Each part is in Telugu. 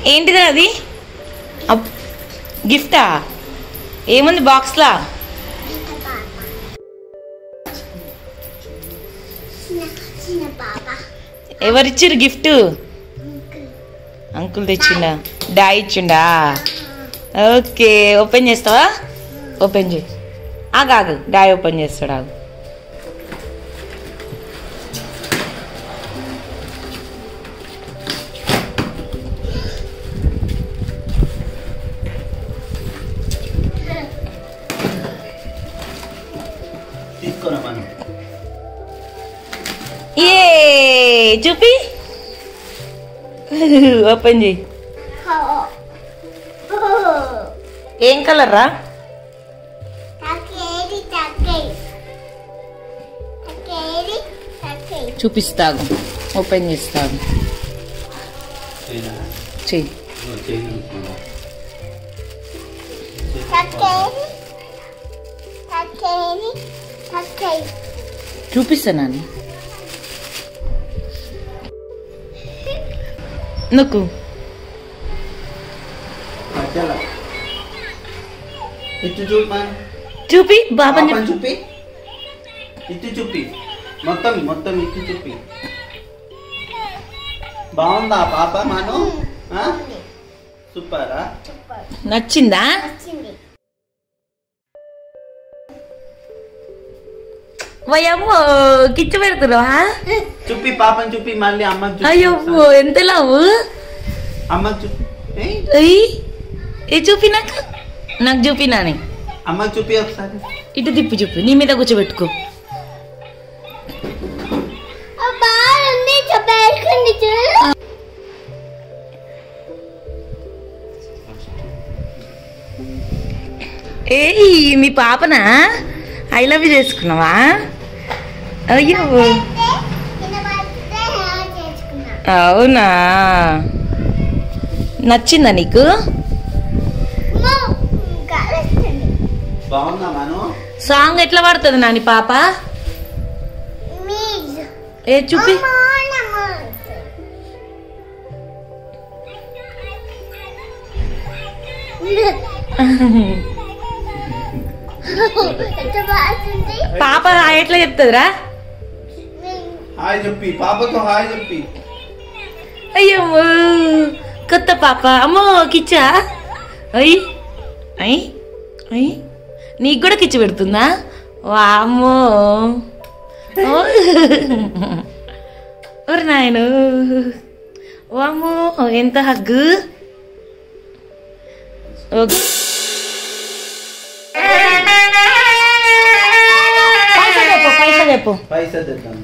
ఏంటిది అది? గిఫ్టా? ఏముంది బాక్స్లా? ఎవరిచ్చిర్రు గిఫ్ట్? అంకుల్ తెచ్చిండా? డాడీ ఇచ్చిండా? ఓకే, ఓపెన్ చేస్తావా? ఓపెన్ చేయి. ఆగు, డాడీ ఓపెన్ చేస్తాడు. ఆగు. ఏ చూపి, ఓపెన్ చేయి. ఏం కలర్ రా? చూపిస్తాను, ఓపెన్ చేస్తాను. చెయ్యి. చూపిస్తాను. నొక్కు. చూపి బాబా చూపి, ఇటు చూపి, మొత్తం ఇటు చూపి. బాగుందా పాప? మాను సూపరా? నచ్చిందా? వయమ్మో కిచ్చ పెడుతున్నావా? చూపి పాపని చూపి, మళ్ళీ అమ్మ. అయ్యో ఎంత లావు అమ్మ చూపి. ఏ చూపి, నాకు చూపినాని. అమ్మ చూపి ఒకసారి. ఇటు తిప్పి చూపి, నీ మీద కూర్చోబెట్టుకో. ఏయ్ మీ పాపనా? ఐ లవ్ యూ చేసుకున్నావా? అయ్యో అవునా? నచ్చిందా నీకు? సాంగ్ ఎట్లా పడుతుంది నాని పాప? ఏ చూపి. పాప హాయ్ ఎట్లా చెప్తుందిరా? హాయ్ చెప్పి, పాపతో హాయ్ చెప్పి. అయ్యో కొత్త పాప. అమ్మో కిచ్చా? అయ్యి అయ్యి అయ్యి నీకు కూడా కిచ్చి పెడుతుందా? వామ్మో ఓరి నాయను, వామ్మో ఎంత హగ్గు. పైసా తెద్దాం.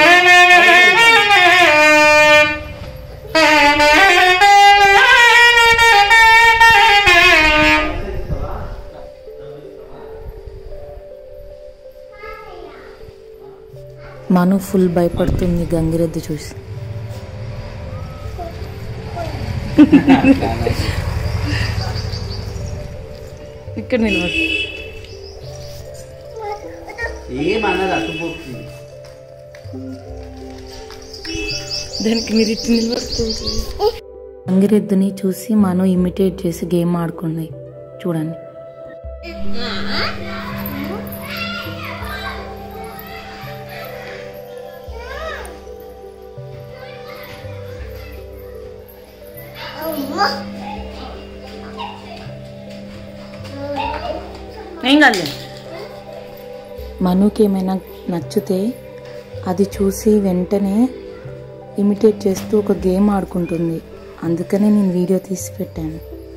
మను ఫుల్ భయపడుతుంది గంగిరెద్దు చూసి. ఇక్కడ నిలబడు. ఏమన్నది అట్టుపోతుంది దానికి మీరు ఇట్టు నిలబడుతుంది. గంగిరెద్దుని చూసి మను ఇమిటేట్ చేసి గేమ్ ఆడుకుంది. చూడండి. ఏం కాదు. మనుకి ఏమైనా నచ్చితే అది చూసి వెంటనే ఇమిటేట్ చేస్తూ ఒక గేమ్ ఆడుకుంటుంది. అందుకనే నేను వీడియో తీసి పెట్టాను.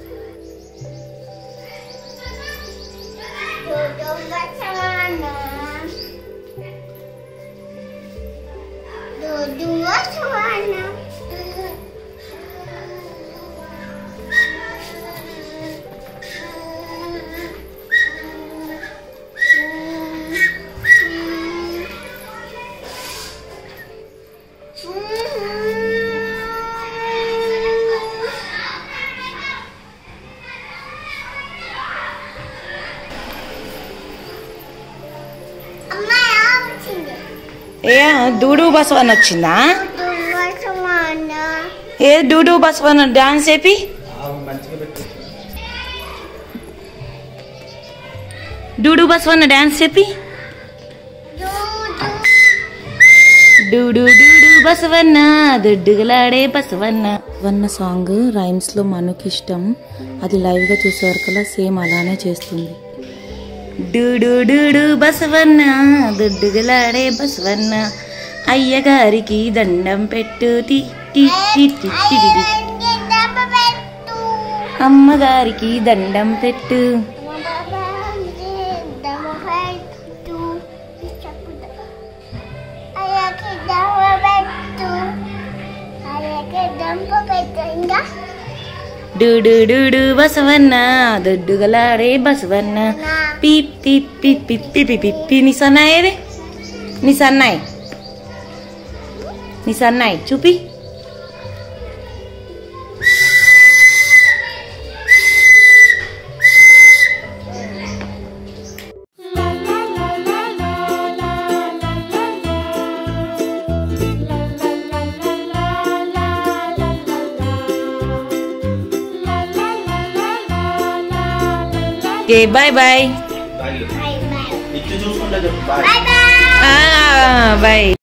ఏ డూడు బసవన్ వచ్చిందా? ఏ డూడు బసవన్ డాన్స్ చేపి. డూడు బసవన్న డాన్స్ చెప్పి. డూడు డూడు బసవన్న దొడ్డుగలాడే బసవన్న. వన్న సాంగ్ రైమ్స్ లో మనకి ఇష్టం. అది లైవ్ గా చూసేవరకల్లా సేమ్ అలానే చేస్తుంది. డూడు డూడు బసవన్న దొడ్డుగలాడే బసవన్న అయ్యగారికి దండం పెట్టు టి టి టి టి టి టి. అమ్మగారికి దండం పెట్టు. డూడు డూడు బసవన్న దొడ్డుగలాడే బసవన్న పిప్ పిప్ పిప్ పిప్ పిప్ పిప్పి. నీ సన్నాయి ఏది? నీ సన్నాయి, నీ సన్నాయి చూపి. Okay bye bye. ఇటు చూసుకుంటా చెప్పు బాయ్. బాయ్.